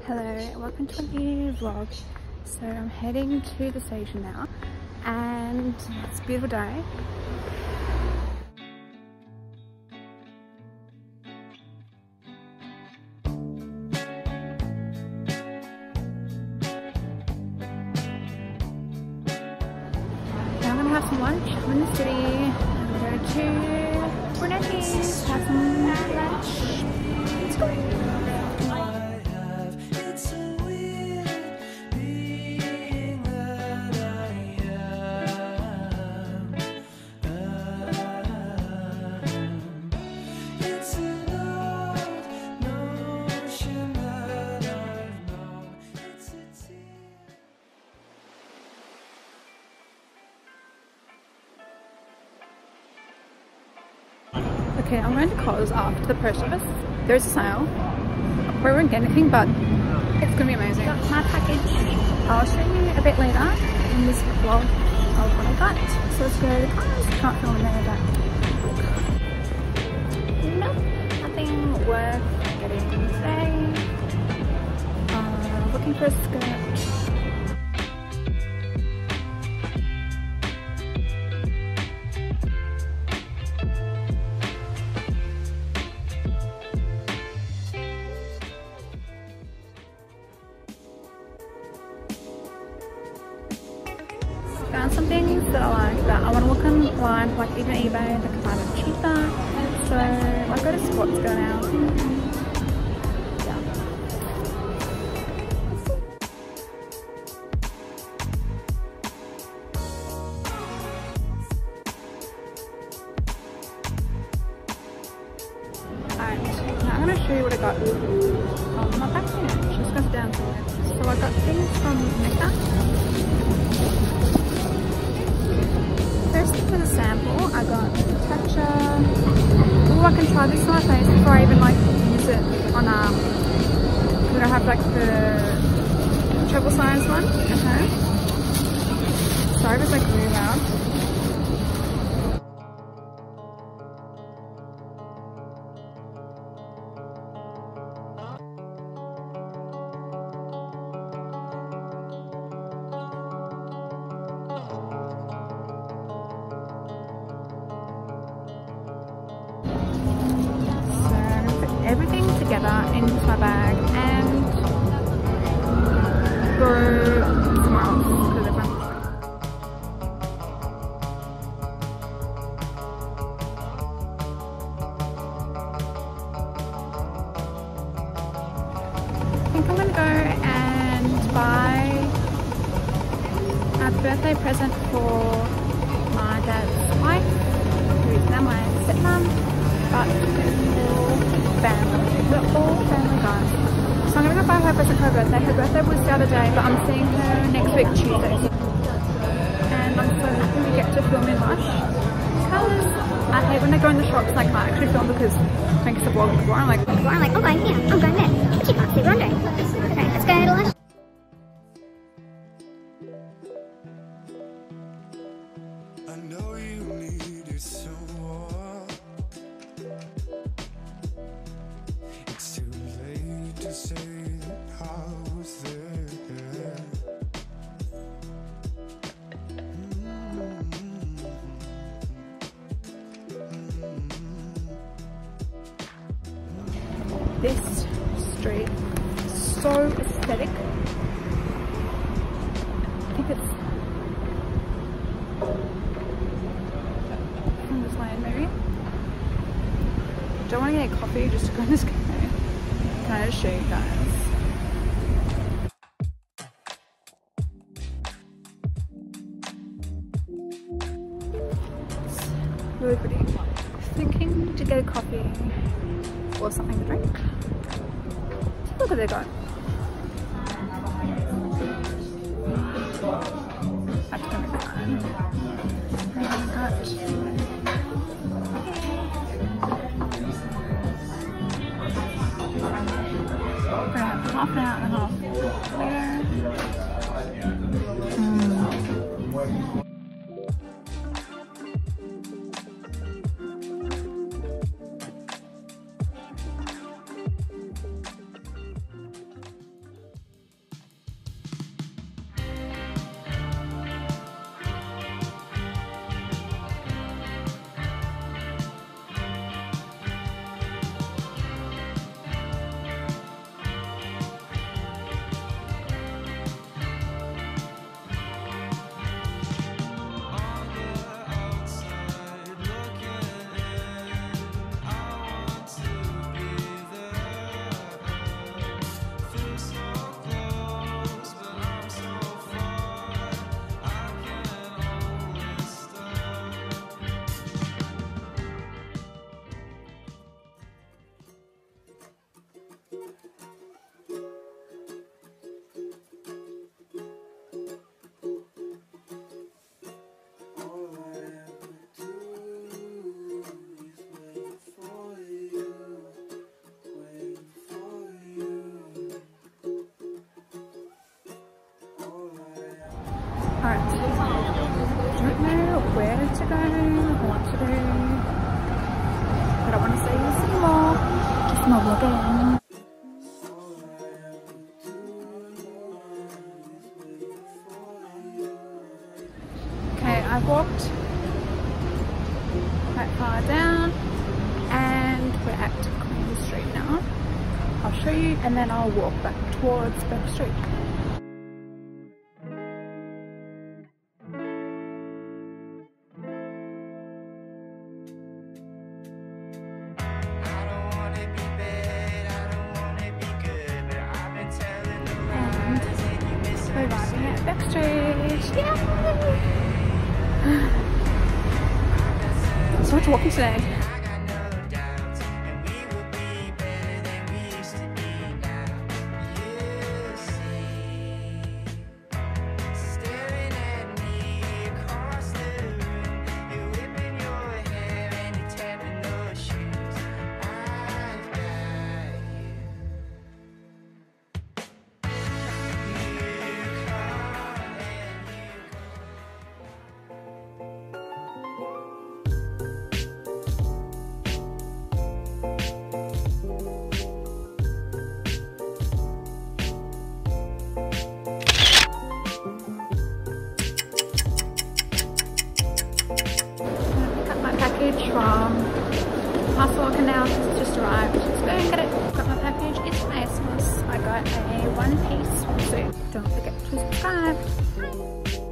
Hello, welcome to a new vlog. So I'm heading to the station now and it's a beautiful day. Now I'm gonna have some lunch. I'm in the city. I'm gonna go to Brunetti's, have some lunch. Let's go. Okay, I'm going to Coles after the post office. There's a sale. We won't get anything, but it's going to be amazing. Got my package. I'll show you a bit later in this vlog of what I got. So let's go to the cars. Can't film in there, but nope, nothing worth getting today. Looking for a skirt. Found some things that I like that I want to look online, like even eBay, I can find it cheaper. So I go to Sportsco now. Yeah. Alright, now I'm going to show you what I got on my back here. It just goes down to it. So I got things from Mecca. First for the sample, I got Tatcha. Oh, I can try this on my face before I even like use it on we don't have like the travel size one. Okay. Sorry if it's like really loud. Everything together into my bag and go somewhere else because everyone's I think I'm gonna go and buy a birthday present for my dad's wife, who's now my stepmom. But it's all family. We're all family, guys. So I'm gonna go buy her a present for her birthday. Her birthday was the other day, but I'm seeing her next week Tuesday. And I'm so happy we get to film in Lush. Because I hate when I go in the shops and I can't actually film because I guess the vlog before I'm like, I'm going here, I'm going there. But you can't see what I'm doing. Okay, let's go to Lush. I know you needed someone. It's too late to say that I was there. This street is so aesthetic. I think it's from this land maybe. Don't want to get a coffee just to go in this cafe. Can I just show you guys? It's really pretty. Thinking to get a coffee or something to drink. Look what they got. That's gonna be fun. We're gonna have half an hour and a half later. to do. But I want to see you some more. Just more vlogging. Okay, I've walked quite far down and we're at Queen Street now. I'll show you and then I'll walk back towards Bourke Street. We're arriving at Bourke Street. Yay! So much walking today. From Parcel Canal because it's just arrived. Let's go and get it. Got my package. It's from ASOS. I got a one-piece swimsuit. Don't forget to subscribe. Bye.